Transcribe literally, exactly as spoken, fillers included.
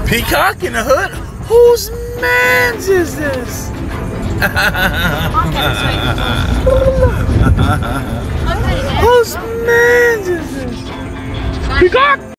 Peacock in the hood? Whose man's is this? Whose man's is this? Peacock!